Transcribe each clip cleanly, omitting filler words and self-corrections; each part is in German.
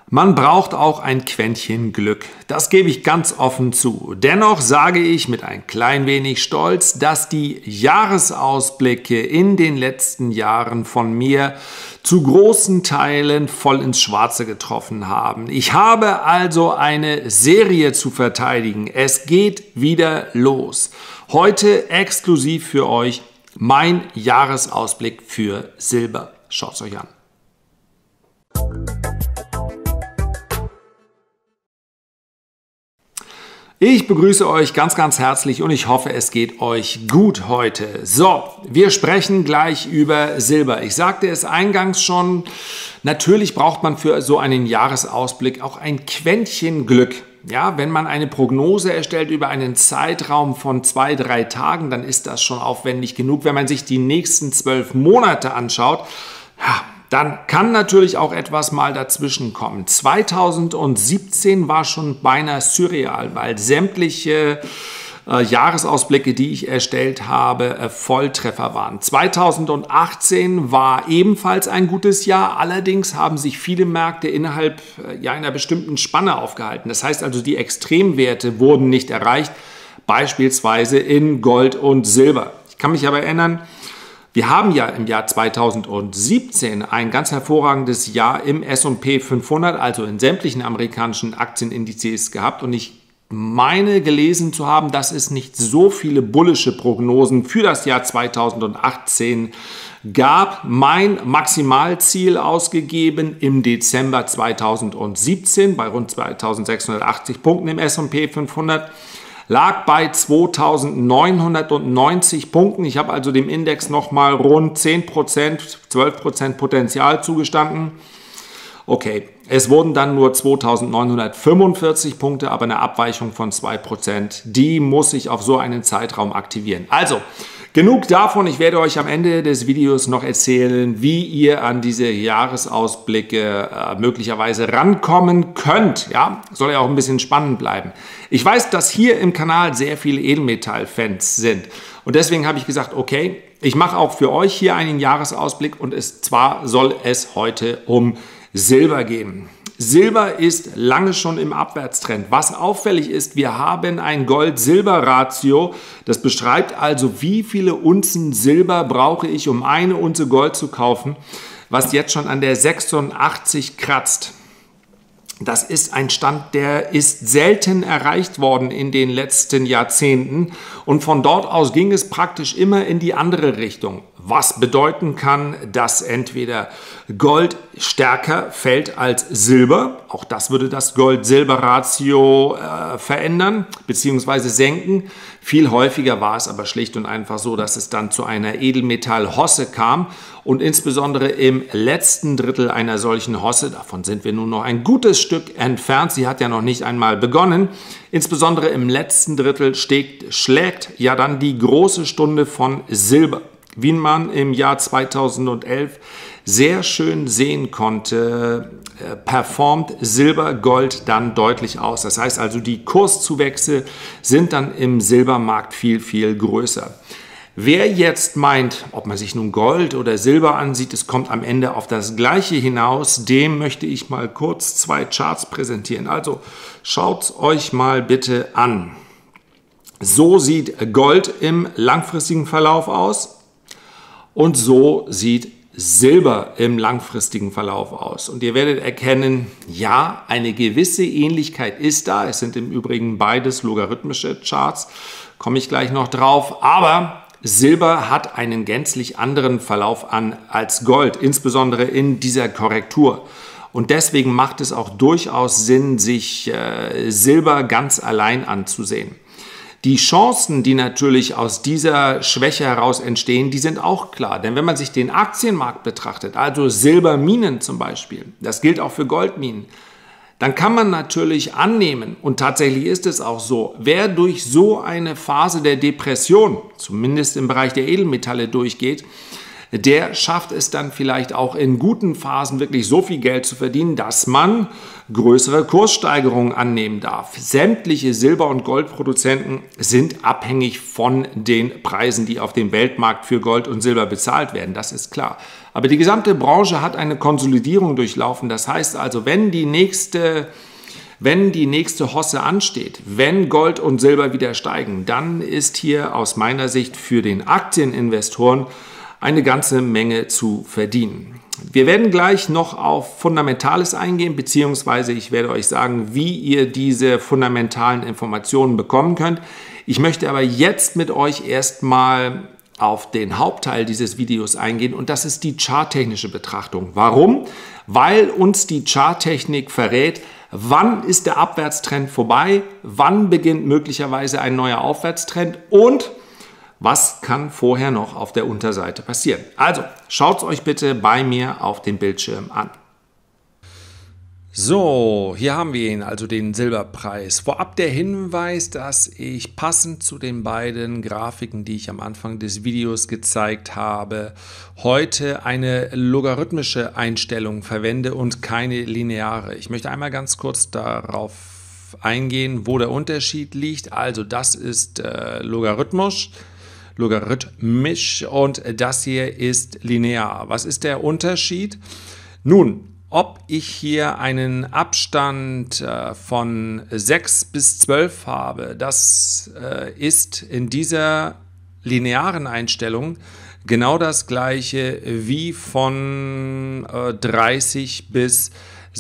Man braucht auch ein Quäntchen Glück. Das gebe ich ganz offen zu. Dennoch sage ich mit ein klein wenig Stolz, dass die Jahresausblicke in den letzten Jahren von mir zu großen Teilen voll ins Schwarze getroffen haben. Ich habe also eine Serie zu verteidigen. Es geht wieder los. Heute exklusiv für euch mein Jahresausblick für Silber. Schaut es euch an. Ich begrüße euch ganz, ganz herzlich und ich hoffe, es geht euch gut heute. So, wir sprechen gleich über Silber. Ich sagte es eingangs schon, natürlich braucht man für so einen Jahresausblick auch ein Quäntchen Glück. Ja, wenn man eine Prognose erstellt über einen Zeitraum von 2-3 Tagen, dann ist das schon aufwendig genug. Wenn man sich die nächsten 12 Monate anschaut, ja, dann kann natürlich auch etwas mal dazwischen kommen. 2017 war schon beinahe surreal, weil sämtliche Jahresausblicke, die ich erstellt habe, Volltreffer waren. 2018 war ebenfalls ein gutes Jahr, allerdings haben sich viele Märkte innerhalb einer bestimmten Spanne aufgehalten. Das heißt also, die Extremwerte wurden nicht erreicht, beispielsweise in Gold und Silber. Ich kann mich aber erinnern, wir haben ja im Jahr 2017 ein ganz hervorragendes Jahr im S&P 500, also in sämtlichen amerikanischen Aktienindizes gehabt. Und ich meine gelesen zu haben, dass es nicht so viele bullische Prognosen für das Jahr 2018 gab. Mein Maximalziel ausgegeben im Dezember 2017 bei rund 2680 Punkten im S&P 500. Lag bei 2.990 Punkten. Ich habe also dem Index nochmal rund 10%, 12% Potenzial zugestanden. Okay, es wurden dann nur 2.945 Punkte, aber eine Abweichung von 2%. Die muss ich auf so einen Zeitraum aktivieren. Also, genug davon. Ich werde euch am Ende des Videos noch erzählen, wie ihr an diese Jahresausblicke möglicherweise rankommen könnt. Ja, soll ja auch ein bisschen spannend bleiben. Ich weiß, dass hier im Kanal sehr viele Edelmetall-Fans sind. Und deswegen habe ich gesagt, okay, ich mache auch für euch hier einen Jahresausblick und zwar soll es heute um Silber gehen. Silber ist lange schon im Abwärtstrend. Was auffällig ist, wir haben ein Gold-Silber-Ratio. Das beschreibt also, wie viele Unzen Silber brauche ich, um eine Unze Gold zu kaufen, was jetzt schon an der 86 kratzt. Das ist ein Stand, der ist selten erreicht worden in den letzten Jahrzehnten und von dort aus ging es praktisch immer in die andere Richtung. Was bedeuten kann, dass entweder Gold stärker fällt als Silber, auch das würde das Gold-Silber-Ratio verändern bzw. senken. Viel häufiger war es aber schlicht und einfach so, dass es dann zu einer Edelmetall-Hosse kam und insbesondere im letzten Drittel einer solchen Hosse, davon sind wir nun noch ein gutes Stück entfernt, sie hat ja noch nicht einmal begonnen, insbesondere im letzten Drittel schlägt ja dann die große Stunde von Silber. Wie man im Jahr 2011 sehr schön sehen konnte, performt Silber Gold dann deutlich aus. Das heißt also, die Kurszuwächse sind dann im Silbermarkt viel, viel größer. Wer jetzt meint, ob man sich nun Gold oder Silber ansieht, es kommt am Ende auf das Gleiche hinaus, dem möchte ich mal kurz 2 Charts präsentieren. Also schaut es euch mal bitte an. So sieht Gold im langfristigen Verlauf aus. Und so sieht Silber im langfristigen Verlauf aus. Und ihr werdet erkennen, ja, eine gewisse Ähnlichkeit ist da. Es sind im Übrigen beides logarithmische Charts, komme ich gleich noch drauf. Aber Silber hat einen gänzlich anderen Verlauf an als Gold, insbesondere in dieser Korrektur. Und deswegen macht es auch durchaus Sinn, sich Silber ganz allein anzusehen. Die Chancen, die natürlich aus dieser Schwäche heraus entstehen, die sind auch klar. Denn wenn man sich den Aktienmarkt betrachtet, also Silberminen zum Beispiel, das gilt auch für Goldminen, dann kann man natürlich annehmen, und tatsächlich ist es auch so, wer durch so eine Phase der Depression, zumindest im Bereich der Edelmetalle durchgeht, der schafft es dann vielleicht auch in guten Phasen wirklich so viel Geld zu verdienen, dass man größere Kurssteigerungen annehmen darf. Sämtliche Silber- und Goldproduzenten sind abhängig von den Preisen, die auf dem Weltmarkt für Gold und Silber bezahlt werden, das ist klar. Aber die gesamte Branche hat eine Konsolidierung durchlaufen. Das heißt also, wenn die nächste Hosse ansteht, wenn Gold und Silber wieder steigen, dann ist hier aus meiner Sicht für den Aktieninvestoren eine ganze Menge zu verdienen. Wir werden gleich noch auf Fundamentales eingehen, beziehungsweise ich werde euch sagen, wie ihr diese fundamentalen Informationen bekommen könnt. Ich möchte aber jetzt mit euch erstmal auf den Hauptteil dieses Videos eingehen und das ist die charttechnische Betrachtung. Warum? Weil uns die Charttechnik verrät, wann ist der Abwärtstrend vorbei, wann beginnt möglicherweise ein neuer Aufwärtstrend und was kann vorher noch auf der Unterseite passieren. Also schaut es euch bitte bei mir auf dem Bildschirm an. So, hier haben wir ihn, also den Silberpreis. Vorab der Hinweis, dass ich passend zu den beiden Grafiken, die ich am Anfang des Videos gezeigt habe, heute eine logarithmische Einstellung verwende und keine lineare. Ich möchte einmal ganz kurz darauf eingehen, wo der Unterschied liegt. Also das ist logarithmisch und das hier ist linear. Was ist der Unterschied? Nun, ob ich hier einen Abstand von 6 bis 12 habe, das ist in dieser linearen Einstellung genau das gleiche wie von 30 bis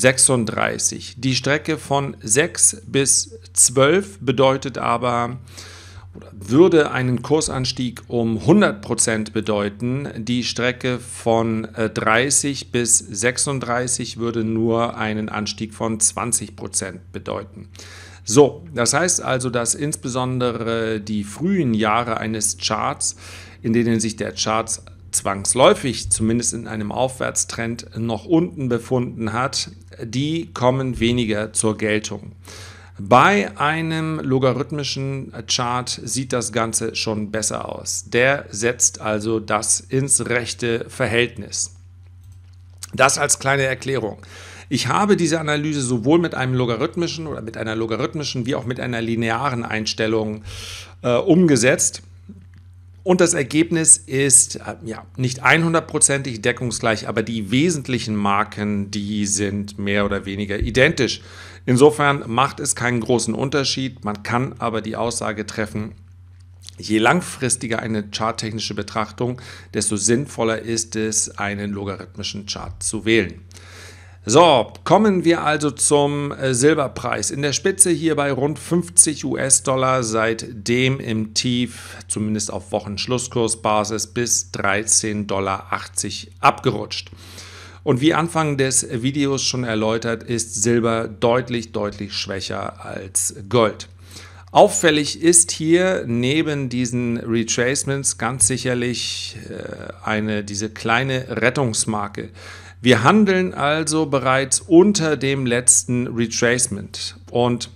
36. Die Strecke von 6 bis 12 bedeutet aber, oder würde einen Kursanstieg um 100% bedeuten. Die Strecke von 30 bis 36 würde nur einen Anstieg von 20% bedeuten. So, das heißt also, dass insbesondere die frühen Jahre eines Charts, in denen sich der Chart zwangsläufig, zumindest in einem Aufwärtstrend, noch unten befunden hat, die kommen weniger zur Geltung. Bei einem logarithmischen Chart sieht das Ganze schon besser aus. Der setzt also das ins rechte Verhältnis. Das als kleine Erklärung. Ich habe diese Analyse sowohl mit einem logarithmischen oder mit einer logarithmischen wie auch mit einer linearen Einstellung umgesetzt. Und das Ergebnis ist nicht 100%ig deckungsgleich, aber die wesentlichen Marken, die sind mehr oder weniger identisch. Insofern macht es keinen großen Unterschied, man kann aber die Aussage treffen, je langfristiger eine charttechnische Betrachtung, desto sinnvoller ist es, einen logarithmischen Chart zu wählen. So, kommen wir also zum Silberpreis. In der Spitze hier bei rund 50 US-Dollar, seitdem im Tief, zumindest auf Wochenschlusskursbasis, bis 13,80 Dollar abgerutscht. Und wie Anfang des Videos schon erläutert, ist Silber deutlich schwächer als Gold. Auffällig ist hier neben diesen Retracements ganz sicherlich diese kleine Rettungsmarke. Wir handeln also bereits unter dem letzten Retracement und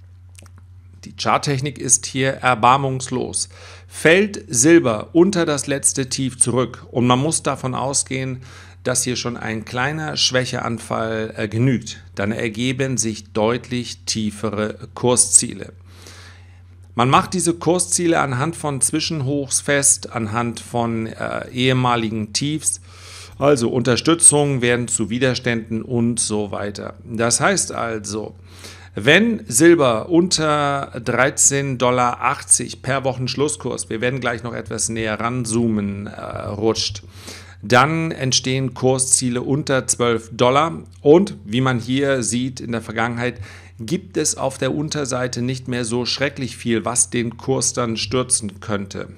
die Charttechnik ist hier erbarmungslos. Fällt Silber unter das letzte Tief zurück und man muss davon ausgehen, dass hier schon ein kleiner Schwächeanfall genügt, dann ergeben sich deutlich tiefere Kursziele. Man macht diese Kursziele anhand von Zwischenhochs fest, anhand von ehemaligen Tiefs, also Unterstützungen werden zu Widerständen und so weiter. Das heißt also, wenn Silber unter 13,80 Dollar per Wochenschlusskurs, wir werden gleich noch etwas näher ranzoomen, rutscht, dann entstehen Kursziele unter 12 Dollar und wie man hier sieht in der Vergangenheit, gibt es auf der Unterseite nicht mehr so schrecklich viel, was den Kurs dann stürzen könnte.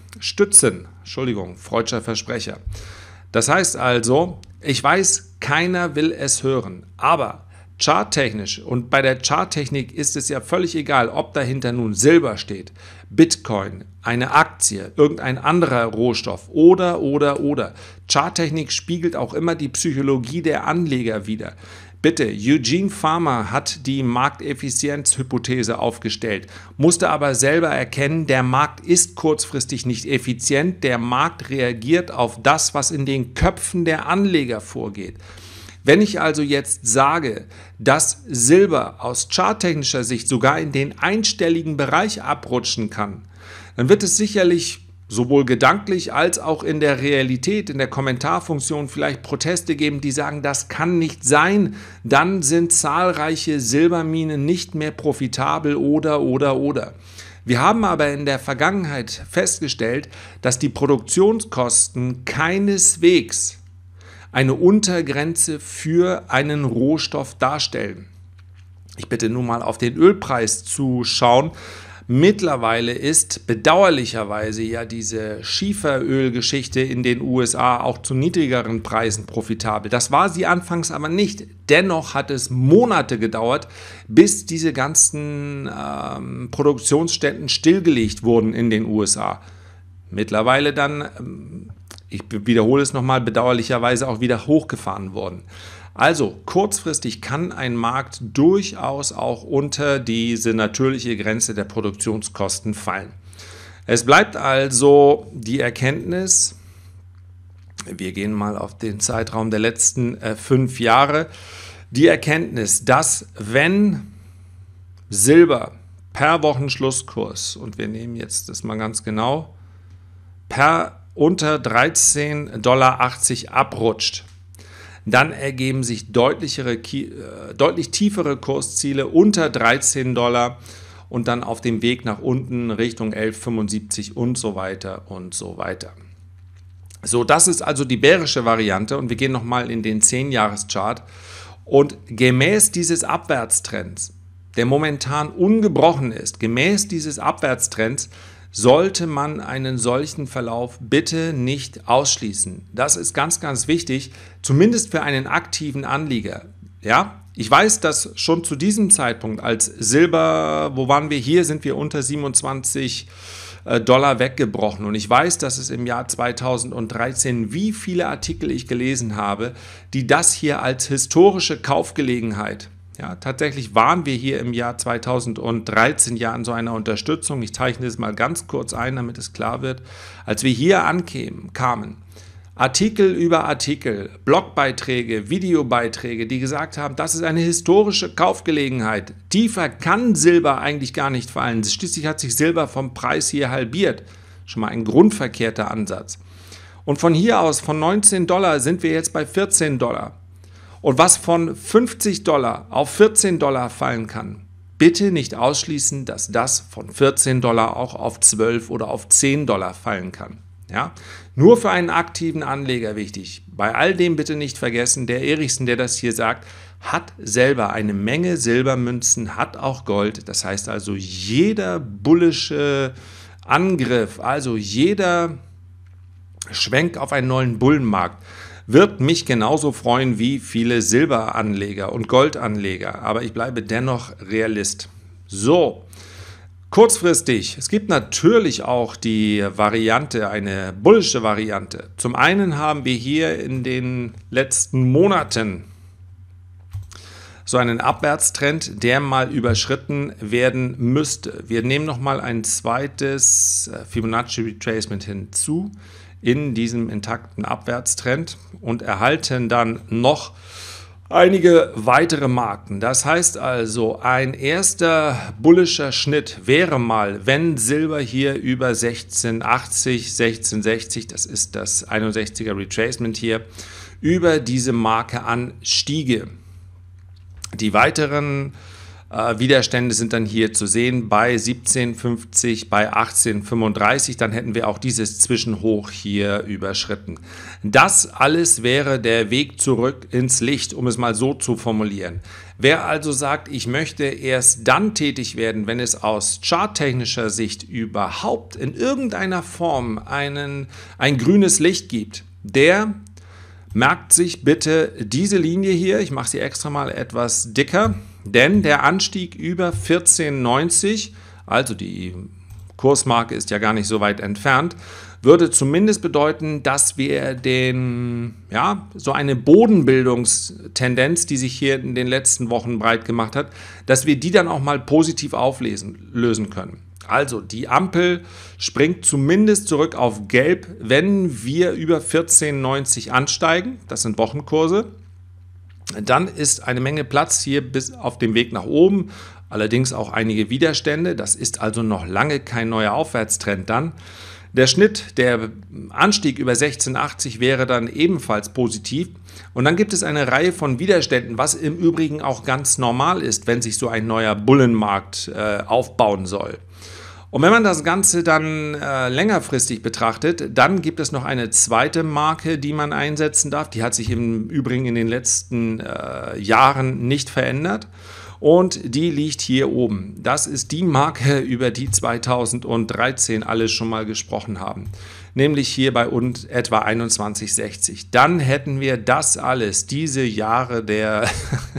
Freudscher Versprecher. Das heißt also, ich weiß, keiner will es hören, aber charttechnisch und bei der Charttechnik ist es ja völlig egal, ob dahinter nun Silber steht, Bitcoin, eine Aktie, irgendein anderer Rohstoff oder. Charttechnik spiegelt auch immer die Psychologie der Anleger wider. Bitte, Eugene Farmer hat die Markteffizienzhypothese aufgestellt, musste aber selber erkennen, der Markt ist kurzfristig nicht effizient, der Markt reagiert auf das, was in den Köpfen der Anleger vorgeht. Wenn ich also jetzt sage, dass Silber aus charttechnischer Sicht sogar in den einstelligen Bereich abrutschen kann, dann wird es sicherlich sowohl gedanklich als auch in der Realität, in der Kommentarfunktion vielleicht Proteste geben, die sagen, das kann nicht sein, dann sind zahlreiche Silberminen nicht mehr profitabel oder. Wir haben aber in der Vergangenheit festgestellt, dass die Produktionskosten keineswegs eine Untergrenze für einen Rohstoff darstellen. Ich bitte nun mal auf den Ölpreis zu schauen. Mittlerweile ist bedauerlicherweise ja diese Schieferölgeschichte in den USA auch zu niedrigeren Preisen profitabel. Das war sie anfangs aber nicht. Dennoch hat es Monate gedauert, bis diese ganzen Produktionsstätten stillgelegt wurden in den USA. Mittlerweile dann, ich wiederhole es nochmal, bedauerlicherweise auch wieder hochgefahren worden. Also kurzfristig kann ein Markt durchaus auch unter diese natürliche Grenze der Produktionskosten fallen. Es bleibt also die Erkenntnis, wir gehen mal auf den Zeitraum der letzten 5 Jahre, die Erkenntnis, dass wenn Silber per Wochenschlusskurs, und wir nehmen jetzt das mal ganz genau, per unter 13,80 $ abrutscht, dann ergeben sich deutlich tiefere Kursziele unter 13 $ und dann auf dem Weg nach unten Richtung 11,75 und so weiter und so weiter. So, das ist also die bärische Variante und wir gehen nochmal in den 10-Jahres-Chart und gemäß dieses Abwärtstrends, der momentan ungebrochen ist, gemäß dieses Abwärtstrends sollte man einen solchen Verlauf bitte nicht ausschließen. Das ist ganz, ganz wichtig, zumindest für einen aktiven Anleger. Ja, ich weiß, dass schon zu diesem Zeitpunkt als Silber, wo waren wir hier, sind wir unter 27 $ weggebrochen. Und ich weiß, dass es im Jahr 2013, wie viele Artikel ich gelesen habe, die das hier als historische Kaufgelegenheit, ja, tatsächlich waren wir hier im Jahr 2013 ja an so einer Unterstützung. Ich zeichne es mal ganz kurz ein, damit es klar wird. Als wir hier kamen, Artikel über Artikel, Blogbeiträge, Videobeiträge, die gesagt haben, das ist eine historische Kaufgelegenheit. Tiefer kann Silber eigentlich gar nicht fallen. Schließlich hat sich Silber vom Preis hier halbiert. Schon mal ein grundverkehrter Ansatz. Und von hier aus, von 19 $ sind wir jetzt bei 14 $. Und was von 50 $ auf 14 $ fallen kann, bitte nicht ausschließen, dass das von 14 $ auch auf 12 oder auf 10 $ fallen kann. Ja? Nur für einen aktiven Anleger wichtig. Bei all dem bitte nicht vergessen, der Erichsen, der das hier sagt, hat selber eine Menge Silbermünzen, hat auch Gold. Das heißt also, jeder bullische Angriff, also jeder Schwenk auf einen neuen Bullenmarkt, wird mich genauso freuen wie viele Silberanleger und Goldanleger, aber ich bleibe dennoch Realist. So, kurzfristig, es gibt natürlich auch die Variante, eine bullische Variante. Zum einen haben wir hier in den letzten Monaten so einen Abwärtstrend, der mal überschritten werden müsste. Wir nehmen nochmal ein zweites Fibonacci Retracement hinzu in diesem intakten Abwärtstrend und erhalten dann noch einige weitere Marken. Das heißt also, ein erster bullischer Schnitt wäre mal, wenn Silber hier über 1680, 1660, das ist das 61er Retracement hier, über diese Marke anstiege. Die weiteren Widerstände sind dann hier zu sehen bei 17,50, bei 18,35, dann hätten wir auch dieses Zwischenhoch hier überschritten. Das alles wäre der Weg zurück ins Licht, um es mal so zu formulieren. Wer also sagt, ich möchte erst dann tätig werden, wenn es aus charttechnischer Sicht überhaupt in irgendeiner Form ein grünes Licht gibt, der merkt sich bitte diese Linie hier, ich mache sie extra mal etwas dicker, denn der Anstieg über 14,90, also die Kursmarke ist ja gar nicht so weit entfernt, würde zumindest bedeuten, dass wir so eine Bodenbildungstendenz, die sich hier in den letzten Wochen breit gemacht hat, dass wir die dann auch mal positiv lösen können. Also die Ampel springt zumindest zurück auf Gelb, wenn wir über 14,90 ansteigen. Das sind Wochenkurse. Dann ist eine Menge Platz hier bis auf dem Weg nach oben, allerdings auch einige Widerstände. Das ist also noch lange kein neuer Aufwärtstrend dann. Der Schnitt, der Anstieg über 16,80 wäre dann ebenfalls positiv. Und dann gibt es eine Reihe von Widerständen, was im Übrigen auch ganz normal ist, wenn sich so ein neuer Bullenmarkt aufbauen soll. Und wenn man das Ganze dann längerfristig betrachtet, dann gibt es noch eine zweite Marke, die man einsetzen darf. Die hat sich im Übrigen in den letzten Jahren nicht verändert. Und die liegt hier oben. Das ist die Marke, über die 2013 alle schon mal gesprochen haben. Nämlich hier bei uns etwa 21,60. Dann hätten wir das alles, diese Jahre der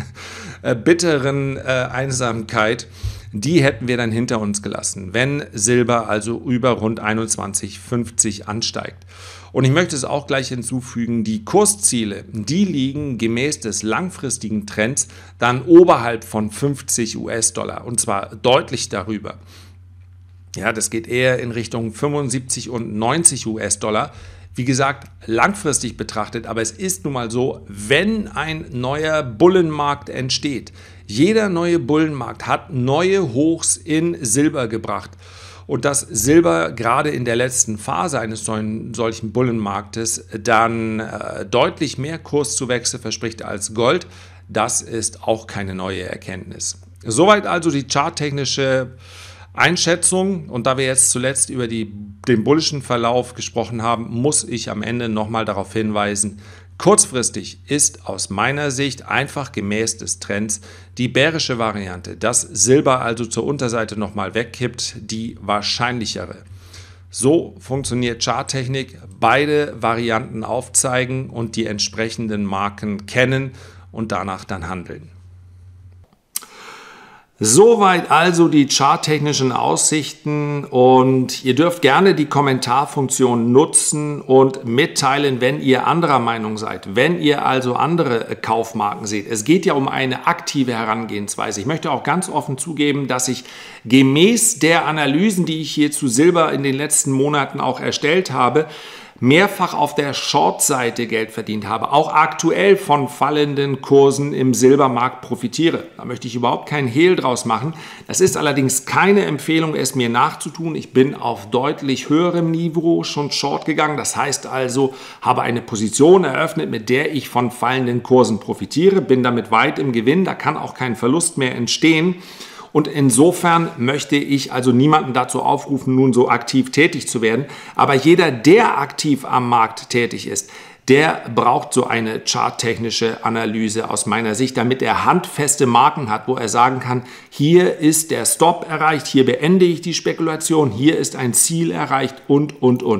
bitteren Einsamkeit, die hätten wir dann hinter uns gelassen, wenn Silber also über rund 21,50 ansteigt. Und ich möchte es auch gleich hinzufügen, die Kursziele, die liegen gemäß des langfristigen Trends dann oberhalb von 50 US-Dollar und zwar deutlich darüber. Ja, das geht eher in Richtung 75 und 90 US-Dollar. Wie gesagt, langfristig betrachtet, aber es ist nun mal so, wenn ein neuer Bullenmarkt entsteht, jeder neue Bullenmarkt hat neue Hochs in Silber gebracht. Und dass Silber gerade in der letzten Phase eines solchen Bullenmarktes dann deutlich mehr Kurszuwächse verspricht als Gold, das ist auch keine neue Erkenntnis. Soweit also die charttechnische Einschätzung. Und da wir jetzt zuletzt über den bullischen Verlauf gesprochen haben, muss ich am Ende nochmal darauf hinweisen, kurzfristig ist aus meiner Sicht einfach gemäß des Trends die bärische Variante, dass Silber also zur Unterseite nochmal wegkippt, die wahrscheinlichere. So funktioniert Charttechnik, beide Varianten aufzeigen und die entsprechenden Marken kennen und danach dann handeln. Soweit also die charttechnischen Aussichten und ihr dürft gerne die Kommentarfunktion nutzen und mitteilen, wenn ihr anderer Meinung seid, wenn ihr also andere Kaufmarken seht. Es geht ja um eine aktive Herangehensweise. Ich möchte auch ganz offen zugeben, dass ich gemäß der Analysen, die ich hier zu Silber in den letzten Monaten auch erstellt habe, mehrfach auf der Short-Seite Geld verdient habe, auch aktuell von fallenden Kursen im Silbermarkt profitiere. Da möchte ich überhaupt keinen Hehl draus machen. Das ist allerdings keine Empfehlung, es mir nachzutun. Ich bin auf deutlich höherem Niveau schon Short gegangen. Das heißt also, habe eine Position eröffnet, mit der ich von fallenden Kursen profitiere, bin damit weit im Gewinn. Da kann auch kein Verlust mehr entstehen. Und insofern möchte ich also niemanden dazu aufrufen, nun so aktiv tätig zu werden. Aber jeder, der aktiv am Markt tätig ist, der braucht so eine charttechnische Analyse aus meiner Sicht, damit er handfeste Marken hat, wo er sagen kann, hier ist der Stop erreicht, hier beende ich die Spekulation, hier ist ein Ziel erreicht und.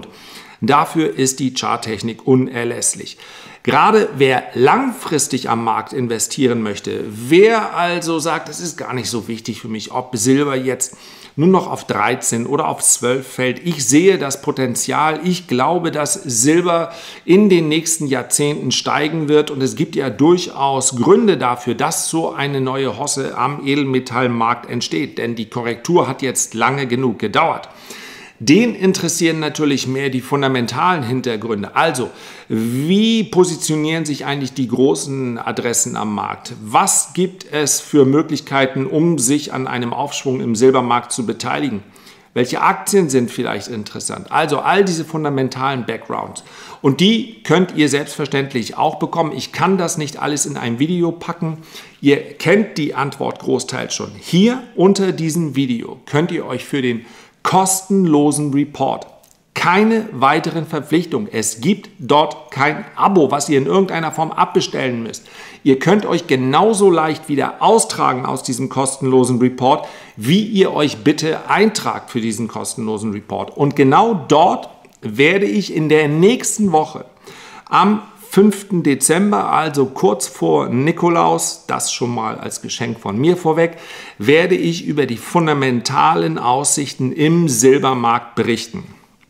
Dafür ist die Charttechnik unerlässlich. Gerade wer langfristig am Markt investieren möchte, wer also sagt, es ist gar nicht so wichtig für mich, ob Silber jetzt nur noch auf 13 oder auf 12 fällt. Ich sehe das Potenzial. Ich glaube, dass Silber in den nächsten Jahrzehnten steigen wird und es gibt ja durchaus Gründe dafür, dass so eine neue Hosse am Edelmetallmarkt entsteht, denn die Korrektur hat jetzt lange genug gedauert. Den interessieren natürlich mehr die fundamentalen Hintergründe. Also, wie positionieren sich eigentlich die großen Adressen am Markt? Was gibt es für Möglichkeiten, um sich an einem Aufschwung im Silbermarkt zu beteiligen? Welche Aktien sind vielleicht interessant? Also all diese fundamentalen Backgrounds. Und die könnt ihr selbstverständlich auch bekommen. Ich kann das nicht alles in ein Video packen. Ihr kennt die Antwort großteils schon. Hier unter diesem Video könnt ihr euch für den kostenlosen Report, keine weiteren Verpflichtungen. Es gibt dort kein Abo, was ihr in irgendeiner Form abbestellen müsst. Ihr könnt euch genauso leicht wieder austragen aus diesem kostenlosen Report, wie ihr euch bitte eintragt für diesen kostenlosen Report. Und genau dort werde ich in der nächsten Woche am 5. Dezember, also kurz vor Nikolaus, das schon mal als Geschenk von mir vorweg, werde ich über die fundamentalen Aussichten im Silbermarkt berichten.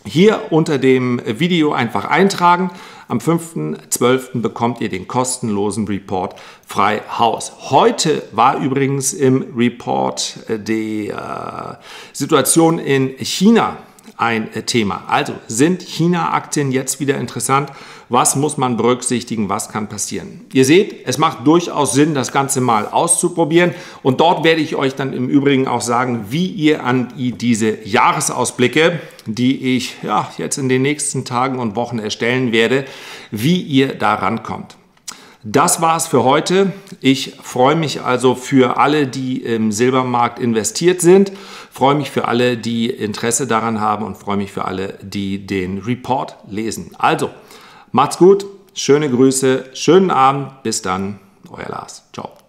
hier unter dem Video einfach eintragen. Am 5.12. bekommt ihr den kostenlosen Report frei Haus. Heute war übrigens im Report die Situation in China ein Thema. Also sind China-Aktien jetzt wieder interessant? Was muss man berücksichtigen? Was kann passieren? Ihr seht, es macht durchaus Sinn, das Ganze mal auszuprobieren. Und dort werde ich euch dann im Übrigen auch sagen, wie ihr an diese Jahresausblicke, die ich jetzt in den nächsten Tagen und Wochen erstellen werde, wie ihr da rankommt. Das war's für heute. Ich freue mich also für alle, die im Silbermarkt investiert sind, freue mich für alle, die Interesse daran haben und freue mich für alle, die den Report lesen. Also, macht's gut, schöne Grüße, schönen Abend, bis dann, euer Lars. Ciao.